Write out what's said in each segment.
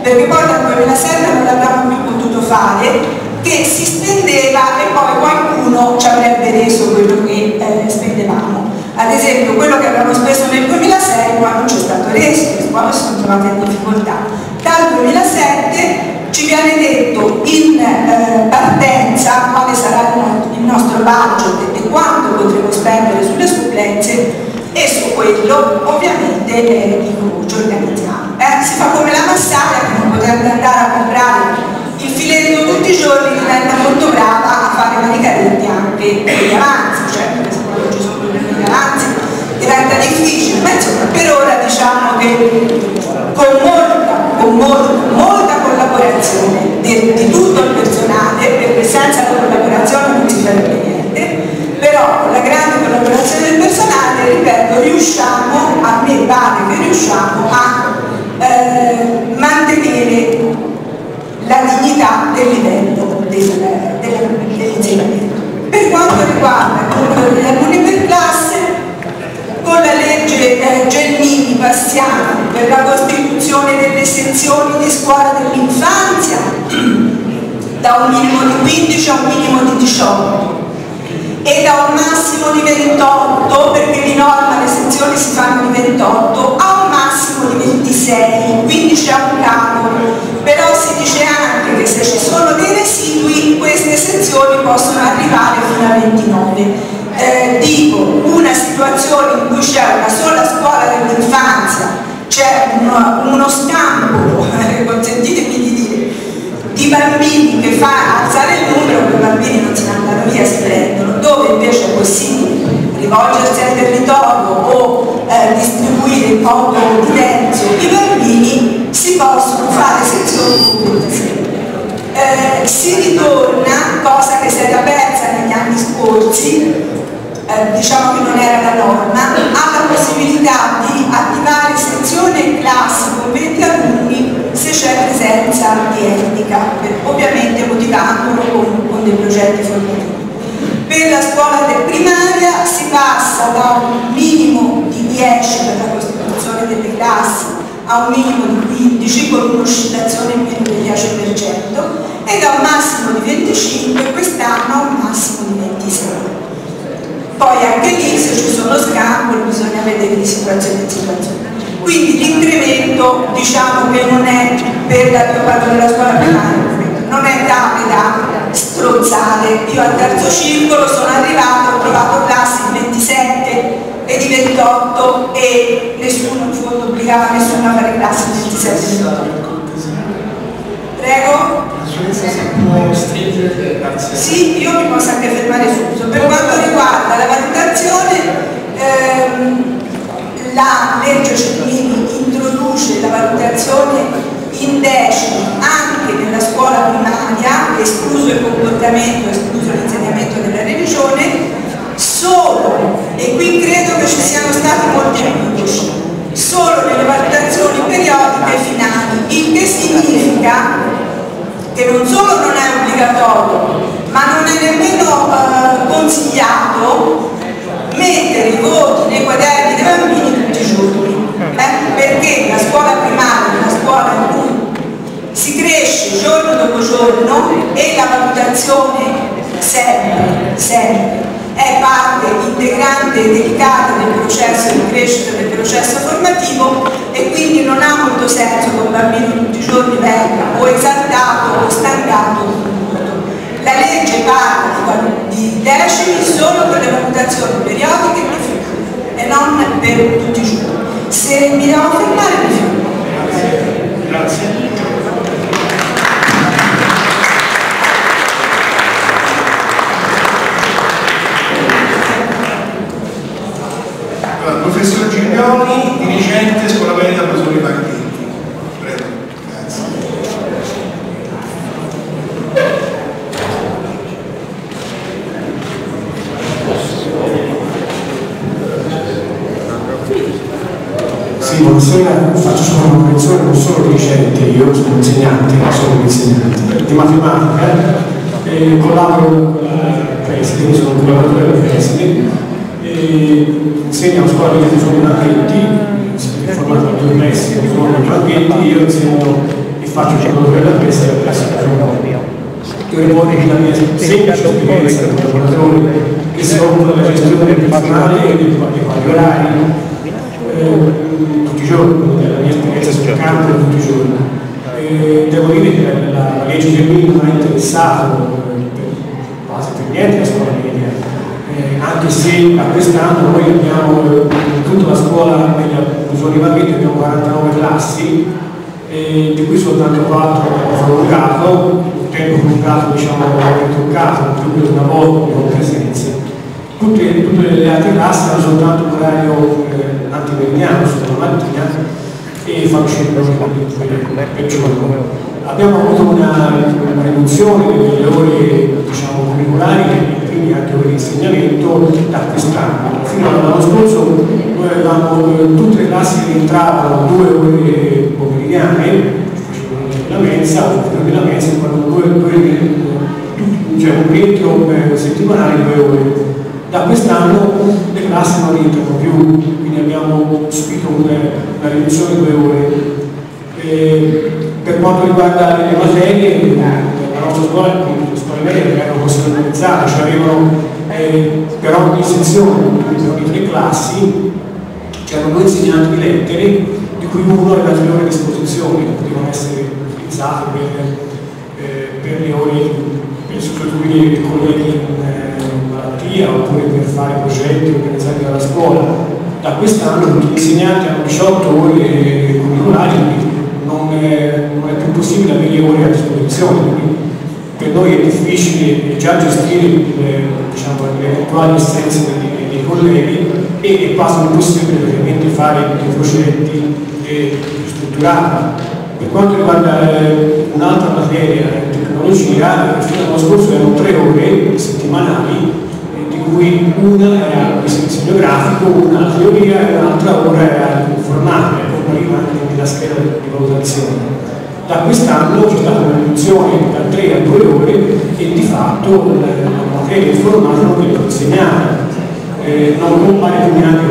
perché poi dal 2007 non l'abbiamo più potuto fare, che si spendeva e poi qualcuno ci avrebbe reso quello che spendevamo. Ad esempio quello che abbiamo speso nel 2006 qua non c'è stato reso, le scuole si sono trovate in difficoltà. Dal 2007 ci viene detto in partenza quale sarà il nostro budget e quanto potremo spendere sulle supplenze, e su quello ovviamente ci organizziamo. Si fa come la massaia, che non potrebbe andare a comprare il filetto tutti i giorni, diventa molto brava a fare manicaretti anche degli avanzi, cioè perché quando ci sono degli avanzi diventa difficile, ma insomma per ora diciamo che con molta collaborazione di tutto il personale, perché senza collaborazione non si farebbe niente, però con la grande collaborazione del personale, ripeto, riusciamo, a me pare che riusciamo a mantenere la dignità del livello dell'insegnamento. Per quanto riguarda il numero degli alunni per classe, con la legge Gelmini passiamo per la costituzione delle sezioni di scuola dell'infanzia da un minimo di 15 a un minimo di 18 e da un massimo di 28, perché di norma le sezioni si fanno di 28, a un massimo di 26, quindi c'è un capo. Però si dice anche che se ci sono dei residui queste sezioni possono arrivare fino a 29. Dico, una situazione in cui c'è una sola scuola dell'infanzia, c'è uno scambio, consentitemi di dire, di bambini che fa alzare il numero, quei bambini non se ne andano via, si prendono, dove invece è possibile rivolgersi al territorio o distribuire in modo diverso i bambini, si possono fare sezioni pubbliche. Si ritorna, cosa che si era persa negli anni scorsi, diciamo che non era la norma, alla possibilità di attivare sezione e classi con 20 alunni se c'è presenza di handicap, ovviamente motivandolo con dei progetti formativi. Per la scuola primaria si passa da un minimo di 10 per la costituzione delle classi a un minimo di 15 con un'oscillazione in meno del 10% e da un massimo di 25 quest'anno a un massimo di 26. Poi anche lì se ci sono scambi bisogna vedere di situazione in situazione. Quindi l'incremento diciamo che non è per la scuola primaria, non è tale da strozzare. Io al terzo circolo sono arrivato, ho trovato classi di 27 e di 28 e nessuno in fondo obbligava nessuno a fare classi di 27 e 28. Prego? Sì, io mi posso anche fermare subito. Per quanto riguarda la valutazione, la legge Gelmini introduce la valutazione in decimi anche nella scuola primaria, escluso il comportamento, escluso l'insegnamento della religione, solo, e qui credo che ci siano stati molti equivoci, solo nelle valutazioni periodiche finali, il che significa che non solo non è obbligatorio, ma non è nemmeno consigliato mettere i voti nei quaderni dei bambini tutti i giorni, perché la scuola primaria è una scuola in cui si cresce giorno dopo giorno e la valutazione sempre è parte integrante e delicata del processo di crescita, del processo formativo, e quindi non ha molto senso che un bambino tutti i giorni venga o esaltato o stancato. La legge parla di decimi solo per le valutazioni periodiche e non per tutti i giorni. Se mi devo fermare mi fermo. Grazie. Professor Giglioni, dirigente Scuola Media Professori Marchetti. Prego. Grazie. Sì, buonasera, faccio solo una correzione, non sono dirigente, io sono insegnante, sono un insegnante di matematica e collaboro con la Preside, sono un collaboratore della Preside. Insegno a scuola di Marchetti, sono formato da 2 mesi, sono Marchetti, io insegno faccio solo per la presa e io riporto la mia semplice esperienza di lavoratore che si occupa della gestione del personale e dei vari orari tutti i giorni, della mia esperienza sul campo tutti i giorni. Devo dire che la legge Gelmini non ha interessato quasi per niente la scuola media, anche se a quest'anno noi abbiamo in tutta la scuola media Busoni Marghetti abbiamo 49 classi, di cui soltanto 4 hanno prolungato, un tempo prolungato diciamo ritoccato, più di una volta con presenze. Tutte le altre classi hanno soltanto un orario antimeridiano sulla mattina e fanno scendere per giorno. Abbiamo avuto una riduzione delle ore diciamo, curriculari e quindi anche ore di insegnamento da quest'anno. Fino all'anno scorso noi avevamo tutte le classi che entravano 2 ore pomeridiane, la mensa, la mensa, cioè un rientro settimanale 2 ore. Da quest'anno le classi non rientrano più, quindi abbiamo subito una riduzione di 2 ore. Per quanto riguarda le materie, la nostra scuola, le scuole medie erano così organizzate, cioè avevano per ogni sezione, per ogni 3 classi, c'erano 2 insegnanti di lettere, di cui uno aveva 3 ore a disposizione, che potevano essere utilizzate per le ore, per sostituire i colleghi in malattia oppure per fare progetti organizzati dalla scuola. Da quest'anno tutti gli insegnanti hanno 18 ore curriculari, quindi non è più possibile avere ore a disposizione, quindi per noi è difficile già gestire diciamo, le eventuali assenze dei colleghi e è quasi impossibile ovviamente fare dei progetti strutturati. Per quanto riguarda un'altra materia, tecnologia, fino all'anno scorso erano 3 ore settimanali, di cui una era il disegno grafico, una teoria e un'altra ora era informatica, con prima la scheda di valutazione. Da quest'anno c'è stata una riduzione da 3 a 2 ore e di fatto la materia informatica non viene insegnata, non compare neanche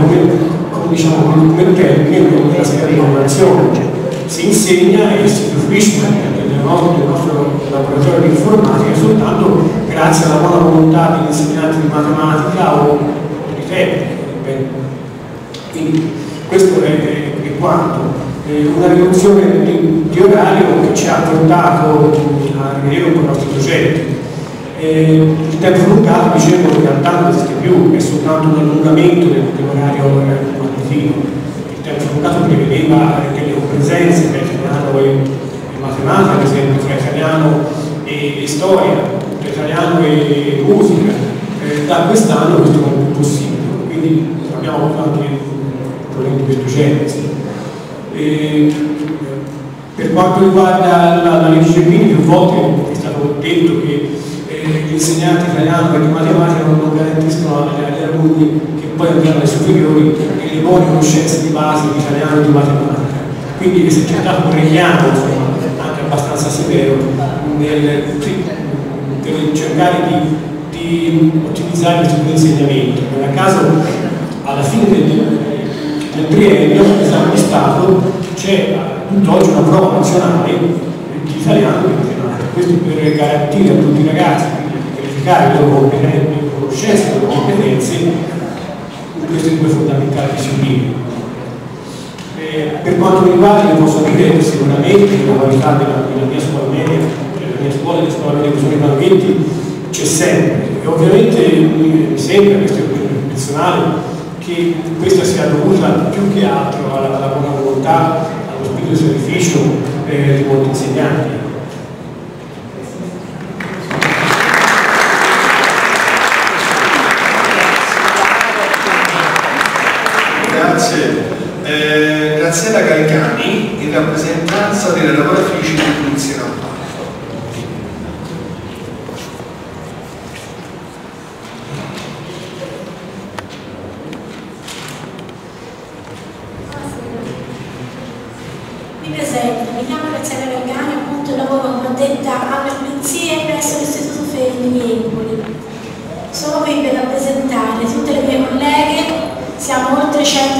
come termine nella scheda di valutazione. Si insegna e si fruisce del nostro laboratorio di informatica soltanto grazie alla buona volontà degli insegnanti di matematica o di tecnica. Quindi questo è quanto. Una riduzione di orario che ci ha portato a rivedere un po' i nostri progetti. Il tempo allungato, dicevo, in realtà non esiste più, è soltanto un allungamento dell'orario mattutino. Il tempo allungato prevedeva delle compresenze tra italiano e matematica, ad esempio, tra italiano e storia, tra italiano e musica. Da quest'anno questo non è più possibile, quindi abbiamo avuto anche problemi di docenti. Per quanto riguarda la legge Gelmini, più volte è stato detto che gli insegnanti italiani e di matematica non garantiscono agli alunni che poi andranno alle superiori le buone conoscenze di base di italiano e di matematica. Quindi si è cercato un richiamo anche abbastanza severo nel cercare di ottimizzare questo insegnamento. Non a caso alla fine del triennio, l'esame di Stato, c'è tutt'oggi una prova nazionale di italiano e di matematica. Questo per garantire a tutti i ragazzi di verificare le loro conoscenze, le loro competenze in queste 2 fondamentali discipline. Per quanto riguarda, vi posso dire sicuramente la qualità della mia scuola media, della mia scuola e della scuola media Busoni Marghetti c'è sempre. E ovviamente mi sembra, questo è un personale, che questa sia dovuta più che altro alla buona volontà, allo spirito di sacrificio di molti insegnanti. Grazie. Graziella Galgani, in rappresentanza delle lavoratrici di Pulizia Campana. Mi chiamo Graziella Galgani, appunto lavoro come addetta alle pulizie presso l'Istituto Fermi di Empoli. Sono qui per rappresentare tutte le mie colleghe, siamo oltre 100